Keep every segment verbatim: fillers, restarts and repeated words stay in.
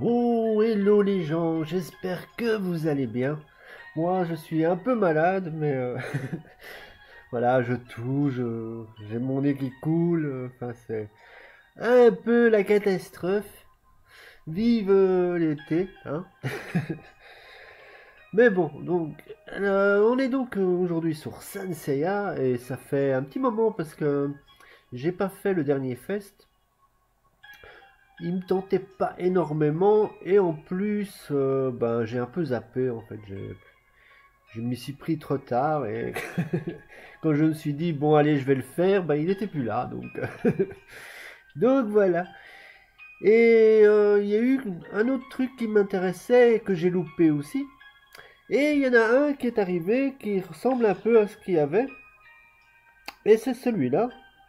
Oh, hello les gens, j'espère que vous allez bien. Moi, je suis un peu malade, mais euh, voilà, je tousse, je- j'ai mon nez qui coule, euh, enfin c'est un peu la catastrophe. Vive euh, l'été, hein. Mais bon, donc, euh, on est donc euh, aujourd'hui sur Saint Seiya et ça fait un petit moment parce que j'ai pas fait le dernier fest. Il me tentait pas énormément et en plus, euh, ben j'ai un peu zappé en fait. J'ai Je m'y suis pris trop tard et quand je me suis dit bon allez je vais le faire, ben il n'était plus là donc donc voilà. Et euh, il y a eu un autre truc qui m'intéressait et que j'ai loupé aussi. Et il y en a un qui est arrivé qui ressemble un peu à ce qu'il y avait. Et c'est celui-là.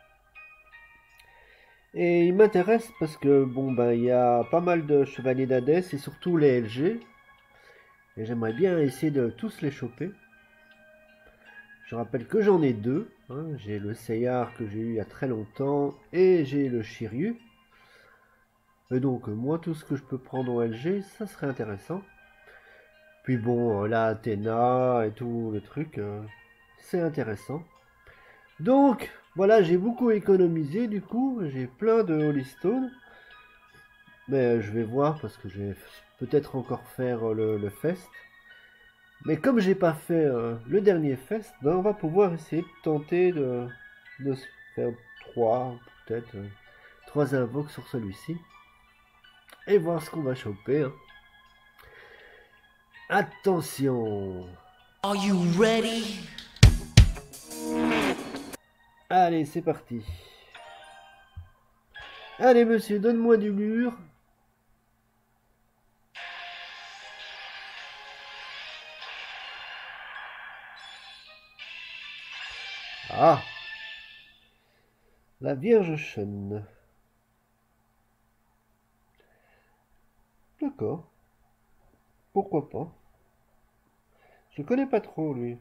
Et il m'intéresse parce que bon ben il y a pas mal de chevaliers d'Hadès et surtout les L G. Et j'aimerais bien essayer de tous les choper. Je rappelle que j'en ai deux, hein. J'ai le Seyar que j'ai eu il y a très longtemps et j'ai le Shiryu. Et donc moi tout ce que je peux prendre en L G, ça serait intéressant. Puis bon, là Athéna et tout le truc, euh, c'est intéressant. Donc voilà, j'ai beaucoup économisé du coup, j'ai plein de Holy Stone. Mais euh, je vais voir parce que je vais peut-être encore faire euh, le, le fest. Mais comme j'ai pas fait euh, le dernier fest, ben on va pouvoir essayer de tenter de, de se faire trois, peut-être euh, trois invoques sur celui-ci. Et voir ce qu'on va choper, hein. Attention! Are you ready? Allez, c'est parti. Allez, monsieur, donne-moi du mur. Ah! La Vierge Chêne. D'accord. Pourquoi pas? Je connais pas trop, lui.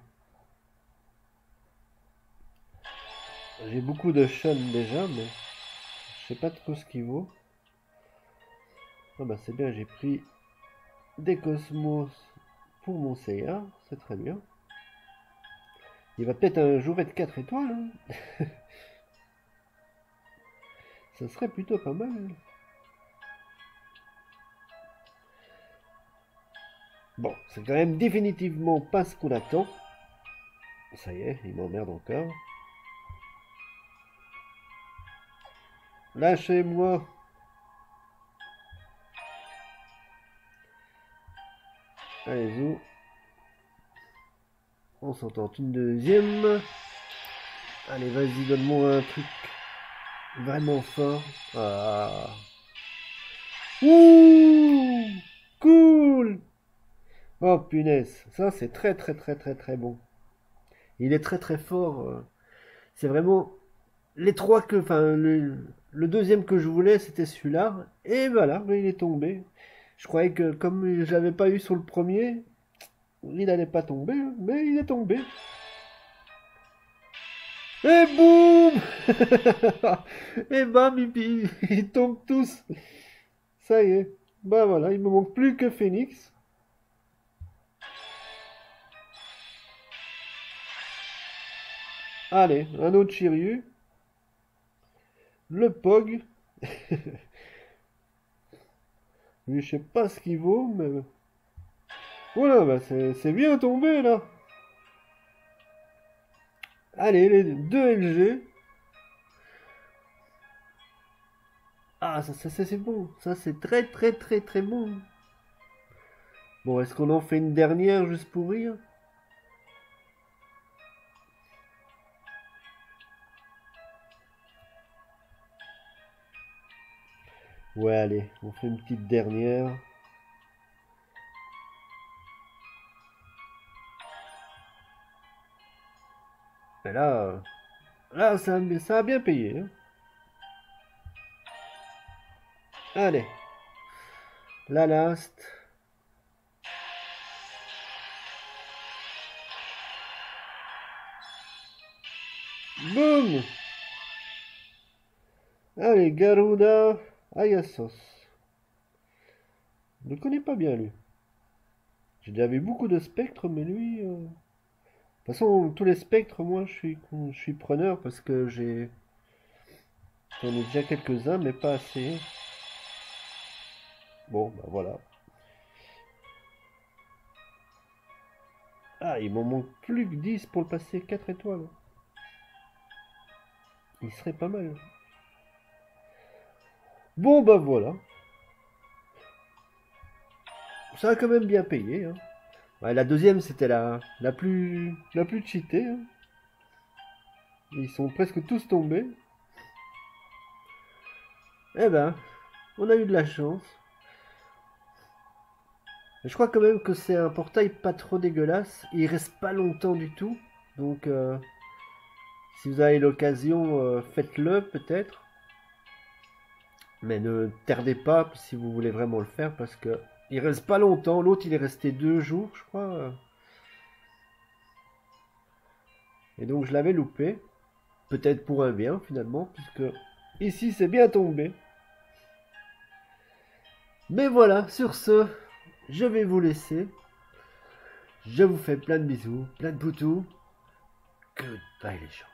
J'ai beaucoup de chênes déjà, mais je sais pas trop ce qu'il vaut. Ah bah c'est bien, j'ai pris des cosmos pour mon Seiya, c'est très bien. Il va peut-être un jour être quatre étoiles, hein. Ça serait plutôt pas mal. Bon, c'est quand même définitivement pas ce qu'on attend. Ça y est, il m'emmerde encore. Lâchez-moi. Allez-y. On s'entend une deuxième. Allez, vas-y, donne-moi un truc vraiment fort. Ah. Ouh, cool. Oh punaise, ça c'est très très très très très bon. Il est très très fort. euh. C'est vraiment les trois que, enfin le, le deuxième que je voulais c'était celui-là. Et voilà, mais il est tombé. Je croyais que comme je l'avais pas eu sur le premier, il n'allait pas tomber, mais il est tombé. Et boum. Et bam, ils, ils tombent tous. Ça y est. Bah voilà, il me manque plus que Phoenix. Allez, un autre Shiryu. Le Pog. Lui, je sais pas ce qu'il vaut, mais... Voilà, bah c'est c'est bien tombé, là. Allez, les deux L G. Ah, ça, ça, ça, c'est bon. Ça, c'est très, très, très, très bon. Bon, est-ce qu'on en fait une dernière juste pour rire? Ouais, allez, on fait une petite dernière. Et là, là, ça, a- ça a bien payé, hein. Allez, la last. Boum! Allez, Garuda Ayasos. Je le connais pas bien lui. J'ai déjà vu beaucoup de spectres, mais lui... euh, De toute façon, tous les spectres, moi, je suis, je suis preneur parce que j'ai... J'en ai déjà quelques-uns, mais pas assez. Bon, bah voilà. Ah, il m'en manque plus que dix pour le passer quatre étoiles. Il serait pas mal. Bon, bah voilà. Ça a quand même bien payé. Hein. Ouais, la deuxième, c'était la, la plus, la plus cheatée. Hein. Ils sont presque tous tombés. Eh ben, on a eu de la chance. Mais je crois quand même que c'est un portail pas trop dégueulasse. Il reste pas longtemps du tout. Donc, euh, si vous avez l'occasion, euh, faites-le peut-être. Mais ne tardez pas si vous voulez vraiment le faire parce que il reste pas longtemps. L'autre, il est resté deux jours, je crois. Et donc, je l'avais loupé. Peut-être pour un bien finalement, puisque ici, c'est bien tombé. Mais voilà, sur ce, je vais vous laisser. Je vous fais plein de bisous, plein de poutous. Goodbye les gens.